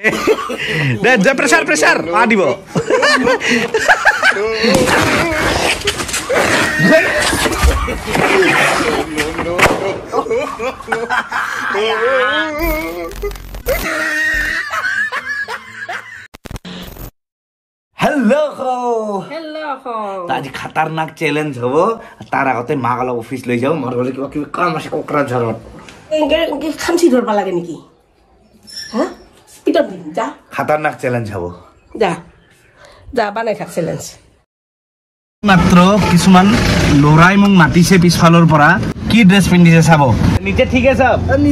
দে দে pressure pressure আ দিব hello' আজি খাতাৰনাক চেলেঞ্জ হ'ব তাৰ আগতে মাক অলপ অফিচ লৈ যাওঁ মোৰ ঘৰত কিবা কিবি কাম আছে কোকৰাঝাৰত খামচি ধৰবা লাগে নেকি হা পিটত দিম যা খাতাৰনাক চেলেঞ্জ হ'ব যা যা বানাই থাক চেলেঞ্জ মাত্ৰ কিছুমান লৰাই মোক মাতিছে পিছফালৰ পৰা কি ড্ৰেছ পিন্ধিছে চাব নিচে ঠিক আছে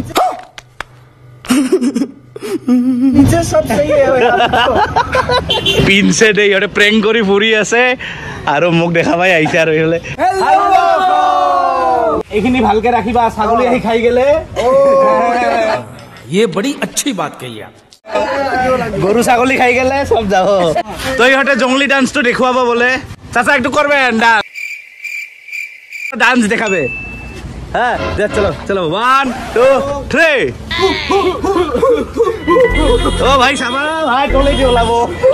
নিচে সব সही है পিনছে দে ইহঁতে প্ৰেংক কৰি ফুৰি আছে আৰু মোক দেখা পাই আহিছে আৰু ইহলে এইখিনি ভালকে ৰাখিবা ছাগলী আহি খাই গেলে ये बड़ी अच्छी बात कही आप গৰু ছাগলী খাই গেলে সব যাব তো ইহঁতে জংলী ডান্সটো দেখুৱাব বলে চাচা একটু করবে ডান্স দেখাবে হ্যাঁ চলো চলো 1 2 3 ও ভাই সামা ভাই টলে দি ওলাব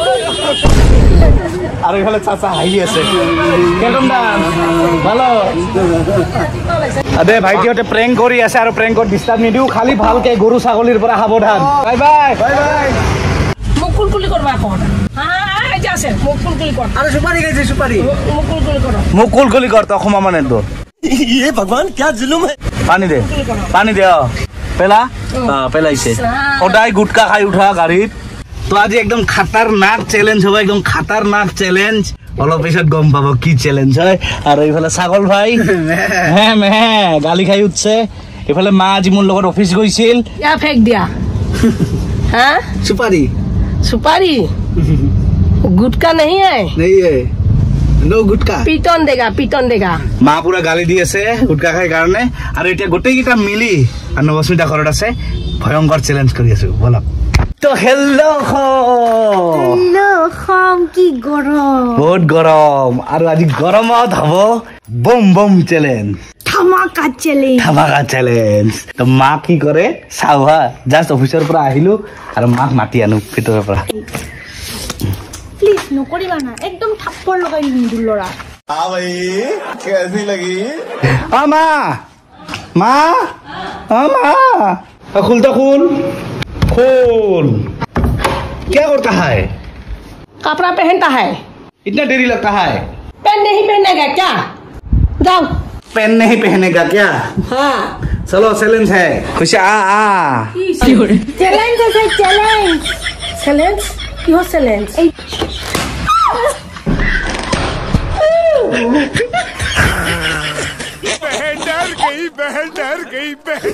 আর এখানে চাচা হাই আছে কেমন ডান্স ভালো আদে ভাইটিহঁতে প্ৰেংক কৰি আছে আৰু প্ৰেংকত ডিস্টার্ব নিদিও খালি ভালকে গৰু ছাগলীৰ পৰা সাৱধান বাই বাই বাই বাই মোক কুলকুলি কৰবা কোন হ্যাঁ যা আছে মোক কুলকুলি কর আরে সুপারি খাইছে সুপারি মোক কুলকুলি কর মোক কুলকুলি কর তো ক্ষমা মানে তো ये भगवान क्या जुलुम है পানী দে পেলা পেলাইছে সদায় গুটকা খাই উঠা গাড়ীত তো আজি একদম খাতাৰনাক চ্যালেঞ্জ হ'ব একদম খাতাৰনাক চ্যালেঞ্জ অলপ পিছত গম পাব কি চ্যালেঞ্জ হয় আৰু এইফালে ছাগল ভাই হ্যাঁ মে গালি খাই উঠছে এইফালে মা আজি মোৰ লগত অফিস গৈছিল ইয়া ফেক দিয়া हाँ সুপারি सुपारी गुटका नहीं है নো গুটকা पीटन देगा মা পুরা গালি দি আছে গুটকা খাই কাৰণে আৰু এতিয়া গোটেই কিটা মিলি আৰু নবস্মিতা ঘৰত আছে ভয়ংকৰ চ্যালেঞ্জ কৰি আছো বলা তো হেল্লো খাম কি গরম বহুত গৰম আৰু আজি গৰমত হ'ব বম বম চ্যালেঞ্জ ধামাকা চ্যালেঞ্জ তো মা কি কৰে চাও হা জাস্ট অফিচৰ পৰা আহিলো আৰু মাক মাতি আনো ভিতৰৰ পৰা প্লিজ নকৰিবা না একদম থাপ্পড় লগাই দিম দুৰ লৰা हाँ भाई कैसी लगी हाँ माँ माँ हाँ माँ खुल तो खुल खोल क्या करता है कपड़ा पहनता है इतना देरी लगता है पेन नहीं पहनेगा क्या जाओ पेन नहीं पहनेगा क्या हाँ चलो चैलेंज है खुश आ চ্যালেঞ্জ আছে চ্যালেঞ্জ चैलेंज क्यों चैलेंज बहन डर गई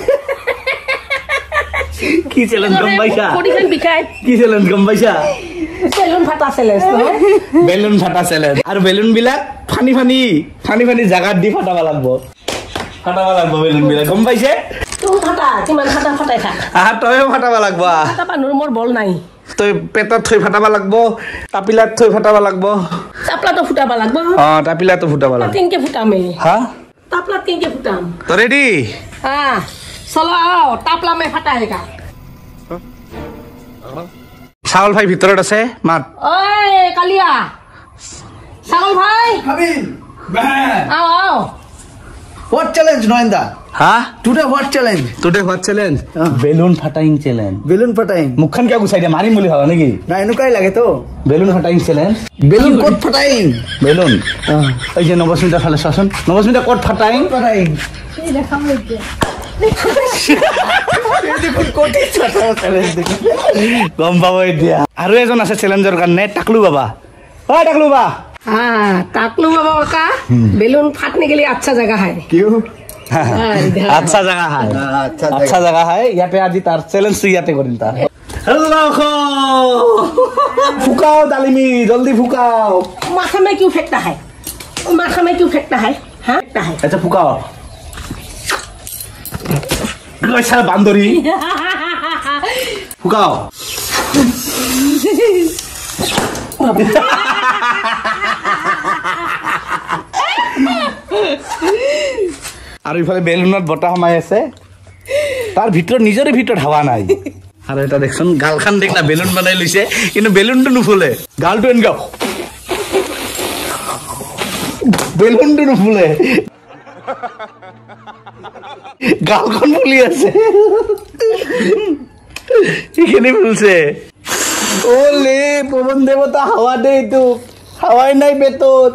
की चैलेंज गम पैसा कोडिखन बिकाय की चैलेंज गम पैसा बेलुन फाटा चैलेंज बेलुन फाटा चैलेंज और बेलुन बिलाक फानी फानी জাগাত দি ফাটাবা লাগবো বেলুন বিলা গম পাইছে তুম ফাটা কিমান ফাটা ফাটাই থাক আহা তয়ও ফাটাবা লাগবো ফাটা পানুৰ মোৰ বল নাই তই পেটত থৈ ফাটাবা লাগবো টাপিলাত থৈ ফাটাবা লাগবো চাপলা তো ফুটাবা লাগবো টাপিলাতো ফুটাবা লাগবো তিনকে ফুটামে হা तापला तीन के फुटाम तो रेडी हाँ चलो आओ तापला में फटाएगा ছাগল ভাই ভিতৰত আছে মাত ओए कालिया सागल भाई Habib, आओ आओ what challenge, Noenda? হা Today what challenge? তোতে হোৱাট চ্যালেঞ্জ বেলুন ফাটাইং চ্যালেঞ্জ Balloon fataing. মুখখন কিয় গুছাই দিয়া মাৰিম বুলি ভাবা নেকি Na enukai lage to. Balloon ফাটাইং চ্যালেঞ্জ Balloon kot fataing. বেলুন এই যে নবস্মিতা ফালে চাচোন নবস্মিতা ক'ত ফাটাইং Fataing. এই দেখাম এতিয়া দেখুন কোটি ছোটা challenge দেখুন। গম পাব এতিয়া আৰু এজন আছে চ্যালেঞ্জৰ কাৰণে টাকলু বাবা ও টাকলু বা हाँ ताकलू बाबा का बेलून फाटने के लिए अच्छा जगह है क्यों? আচ্ছা জায়গা হয় আচ্ছা জায়গা হয় ইয়াতে আজি তাৰ চ্যালেঞ্জ ইয়াতে কৰিম তাৰ হেল্ল ফুকাও ডালিমি জলদি ফুকাও माथा में क्यों फेंकता है माथा में क्यों फेंकता है हाँ फेंकता है আচ্ছা ফুকাও গৈছা বান্দৰী ফুকাও আৰু ইফালে বেলুনত বতাহ সোমাই আছে তাৰ ভিতৰত নিজৰে ভিতৰত হাৱা নাই আৰু এটা দেখোন গালখান দেখ না বেলুন বনাই লৈছে কিন্তু বেলুনটো নুফুলে গালটো এনেকা বেলুনটো নুফুলে গালখন ফুলি আছে এইখিনি ফুলছে ওলে পবন দেৱতা হাৱা দে এইটো হাৱাই নাই পেটত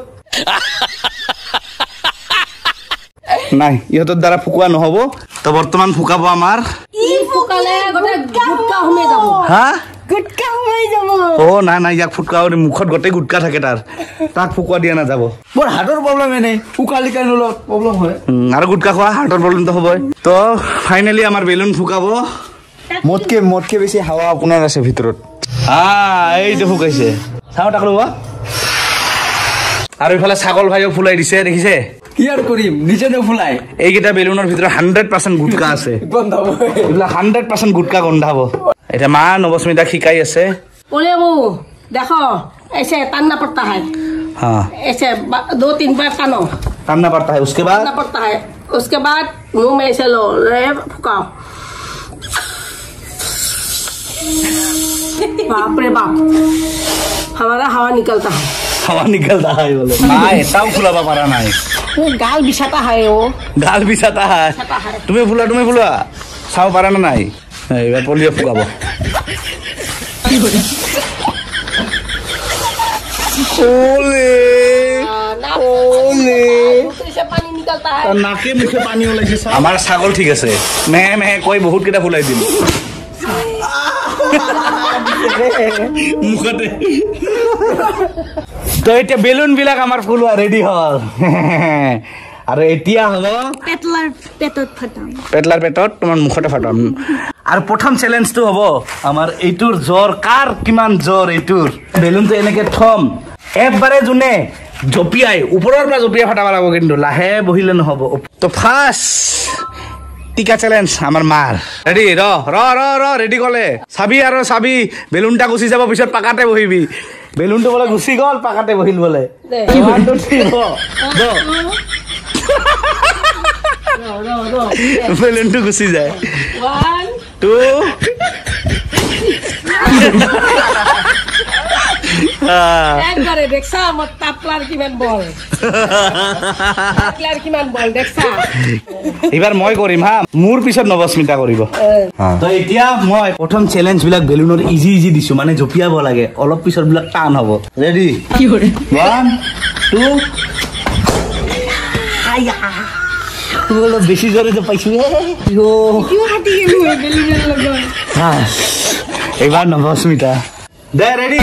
নাই ইহঁতৰ দ্বাৰা ফুকুৱা নহ'ব তো বৰ্তমান ফুকাব আমাৰ ই ফুকালে গোটেই গুটকা সোমাই যাব হা গুটকা সোমাই যাব অ নাই নাই ইয়াক ফুটকা মুখত গোটেই গুটকা থাকে তাক ফুকুৱা দিয়া নাযাব মোৰ হাৰ্টৰ প্ৰব্লেম এনে ফুকালি কাৰণে অলপ প্ৰব্লেম হয় আৰু গুটকা খোৱা হাৰ্টৰ প্ৰব্লেমটো হ'বই তো ফাইনেলি আমাৰ বেলুন ফুকাব মোতকে বেছি হাৱা আপোনাৰ আছে ভিতৰত এইটো ফুকাইছে চাওঁ তাক ল'ব আৰু ইফালে ছাগল ভাইও ফুলাই দিছে দেখিছে কি আৰু কৰিম নিজে নুফুলাই এইকেইটা বেলুনৰ ভিতৰত 100% গুটকা আছে গন্ধাব এইবিলাক 100% গুটকা গন্ধাব এতিয়া মা নৱস্মিতাক শিকাই আছে बोले वो देखो ऐसे तानना पड़ता है हाँ ऐसे 2-3 बार तानो तानना पड़ता है उसके बाद तानना पड़ता है उसके बाद मुंह में ऐसे लो ले फुकाओ बाप रे बाप हमारा हवा निकलता है हवा निकलता है बोले माँ एटाও ফুলাব পাৰা নাই वो गाल बिछाता है वो গাল বিছাতা হয় তুমি ফুলোৱা চাব পাৰা না নাই এইবাৰ পলিঅ ফুকাব ওলে ওলে से पानी निकलता है নাকে মুখে পানী ওলাইছে আমাৰ ছাগল ঠিক আছে মেহে মেহে কৈ বহুত কেইটা ফুলাই দিম মুখতে তো এতিয়া বেলুন বিলাক আমাৰ ফুলোৱা ৰেডি হল আৰু এতিয়া হ'ব পেটলাৰ পেটত ফাটাম পেটলাৰ পেটত তোমাৰ মুখতে ফাটাম আৰু প্ৰথম চ্যালেঞ্জটো হ'ব আমাৰ এইটোৰ জ্বৰ কাৰ কিমান জ্বৰ এইটোৰ বেলুনটো এনেকে থম একবাৰে জুনে জপিয়াই ওপৰৰ পৰা জপিয়াই ফাটাব লাগিব কিন্তু লাহে বহিলে নহ'ব তো ফাৰ্ষ্ট টিকা চ্যালেঞ্জ আমাৰ মাৰ ৰেডি ৰ ৰেডি ক'লে চাবি আৰু চাবি বেলুনটা গুচি যাব পিছত পাকাতে বহিবি বেলুনটো বোলে গুচি গ'ল পাকাতে বহিল বোলে বেলুনটো গুচি যায় 1 2 একবারে দেখছা আমার তাপলার কিমান বল তাপলার কিমান বল দেখছা এবাৰ মই কৰিম হা মোৰ পিছত নৱস্মিতা কৰিব তো এতিয়া মই প্ৰথম চ্যালেঞ্জ বিলাক বেলুনৰ ইজি দিছো মানে জপিয়াব লাগে অলপ পিছত বিলাক টান হ'ব ৰেডি 1 2 আয়া তোলো বেছি জোরে তো পাইছো ইও কিউ হাতি গেল বেলুনের লগত এবাৰ নৱস্মিতা দে ৰেডি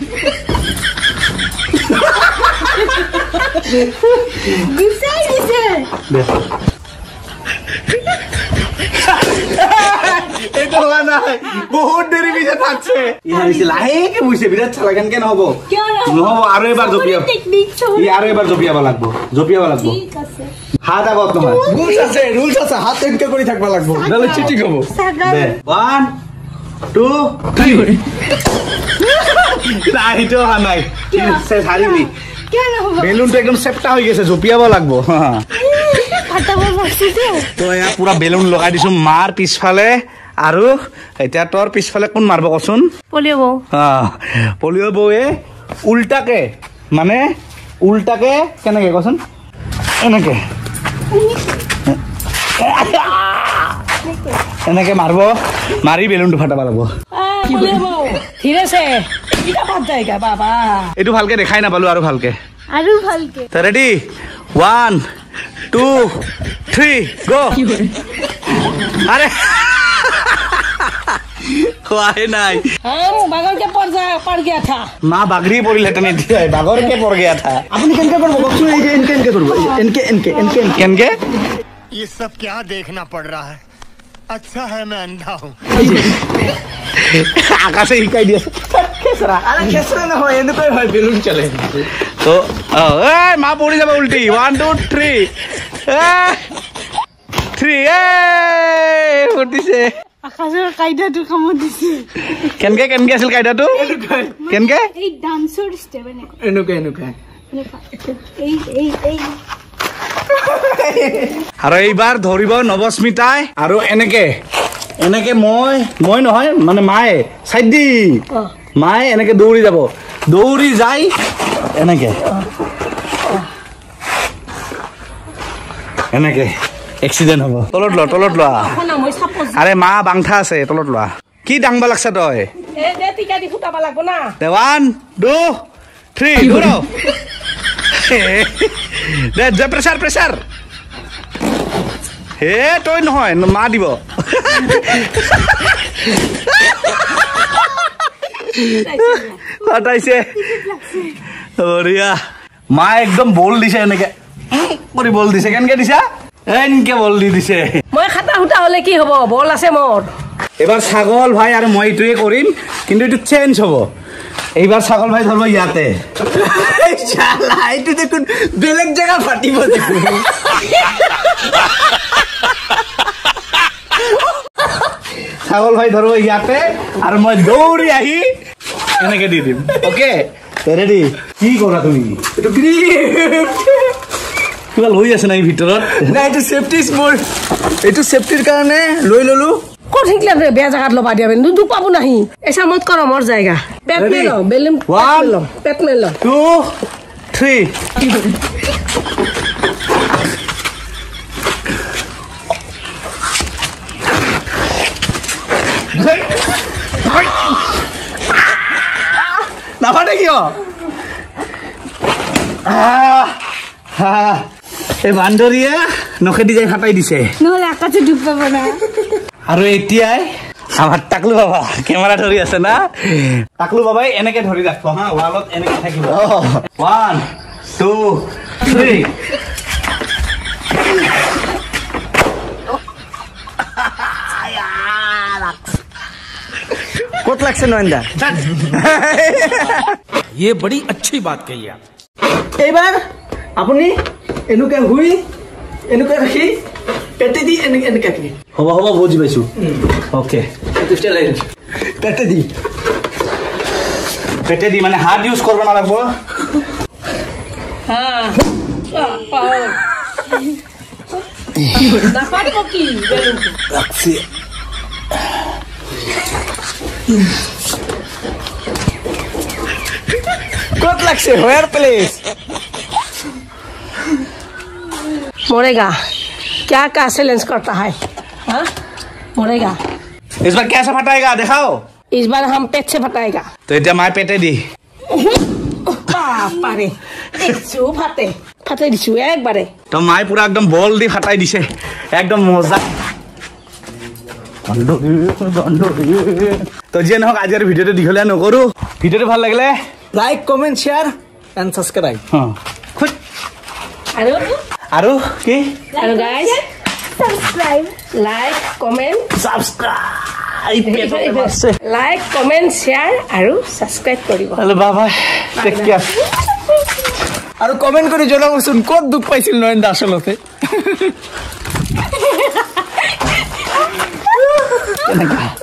গুছাই দিছে এটা হোৱা নাই বহুত দেৰি পিছত থাকছে ইহাৰিছে লাহেকে বুইছে বিৰাট চালা কেনকে নহব নহব আৰু এবাৰ জপিয়াব ই আৰু এবাৰ জপিয়াব লাগব ঠিক আছে হাত আগত নহয় ৰুলছ আছে হাত এনেকে কৰি থাকিব লাগিব নহলে চিটিং হ'ব দে 1 2 3 লাইটো হা নাই সে হাৰিলি কিয় নহব বেলুনটো একদম চেপটা হৈ গৈছে জপিয়াব লাগব ফাটাব বসিছে তো এয়া পুৰা বেলুন লগাই দিছো মাৰ পিছফালে আৰু এতিয়া তোৰ পিছফালে কোন মাৰব কচোন পলিঅ পলিঅ বৌয়ে উল্টাকে মানে উল্টাকে কেনেকে কচোন এনেকে এনেকে মারব মারি বেলুনটো ফাটাব লাগব ধীরে সে এটা বাদ যায়গা বাবা এটু ভালকে দেখাই না পালো আৰু ভালকে তো রেডি 1 2 3 গো আরে कोई नहीं हम बागर के पड़ गया था माँ बागरी पड़ी लेटन बागर के पड़ गया था আপনি কেনকে করব বকছু এই যে এনকে এনকে করব এনকে এনকে এনকে কেনকে ये सब क्या देखना पड़ रहा है अच्छा है मैं अंधा हूँ আকাশে শিকাই দিয়ে খেসরা আরে খেসরা না হয় এনেকই হয় বেলুন চলে তো এই মা পড়ি যাবে উল্টি 1 2 3 3 উঠিছে আকাশের কাইদাটো কাম দিছে কেনকে কেনকে আছিল কাইদাটো কেনকে এই ডান্সৰ স্টেপ এনেকে এনেকে এই আৰু এইবাৰ ধৰিব নৱস্মিতাই আৰু এনেকে এনেকে মই নহয় মানে মায়ে চাইড দি মায়ে এনেকে দৌৰি যাব দৌৰি যাই এনেকে এনেকে এক্সিডেন্ট হ'ব তলত লোৱা আৰে মা বাংঠা আছে তলত লোৱা কি ডাংবা লাগছা তই দে 1 2 3 দৌৰ দে প্ৰেছাৰ হে তই নহয় মা দিব হটাইছে বঢ়িয়া মা একদম বল দিছে এনেকে কৰি বল দিছে কেনেকে দিছা এনেকে বল দি দিছে মই খাটা হুটা হলে কি হ'ব বল আছে মোৰ এবাৰ ছাগল ভাই আৰু মই এইটোৱে কৰিম কিন্তু এইটো চেঞ্জ হ'ব এইবাৰ ছাগল ভাই ধৰব ইয়াতে শালা এইটো দেখোন বেলেগ জায়গা ফাটিব দেখোন ছাগল ভাই ধরবো ইয়াতে আর মই দৌড়ি আহি এনেকে দি দিম ওকে রেডি কি কৰা তুমি এটো কিবা লৈ আছে নাই ভিতৰত না এটো সেফটি স্মোর এটো সেফটির কারণে লই ললু কোন ঠিকলা রে বেয়া জায়গা লবা দিবেন দুদু পাবো নাহি এসা মত করো মোর জায়গা পেট মে লো বেলুন পেট মে লো 2 3 নাফাটে কিয় এই বান্দৰীয়ে নখেদি যাই ফাটাই দিছে নহলে আকাশে ডুব পাব না আৰু এতিয়াই আমাৰ টাকলু বাবা কেমেৰা ধৰি আছে না টাকলু বাবাই এনেকে ধৰি ৰাখব হা ওয়ালত এনেকে থাকিব 1 2 3 কত লাগছে নয়নদা ये बड़ी अच्छी बात कही आप এইবাৰ আপুনি এনুকে হুই এনুকে ৰাখি পেটে দি এনেকে কি হ'ব বুজি পাইছো ওকে পেটে দি মানে হাত ইউজ কৰিব নালাগব কত লাগছে হোয়ার প্লেস मरेगा क्या क्या चैलेंज करता है हाँ मरेगा इस बार कैसा फटाएगा दिखाओ इस बार हम पेट से फटाएगा तो इतना माय पेटे दी पारे फाटे फाटे दिसु एक बारे तो माय पूरा एकदम बॉल दी फटाई दिसे एकदम मजा तो जे নহক আজিৰ ভিডিওটো দিখলে নকৰো ভিডিওটো ভাল লাগিলে like comment share and subscribe আৰু কি hello guys subscribe like comment subscribe like comment share আৰু সাবস্ক্রাইব কৰিব হ্যালো বাবা টেক কেয়ার আৰু কমেন্ট কৰি জনাবচোন কত দুখ পাইছিল নয়নদা আসলতে কেনেকা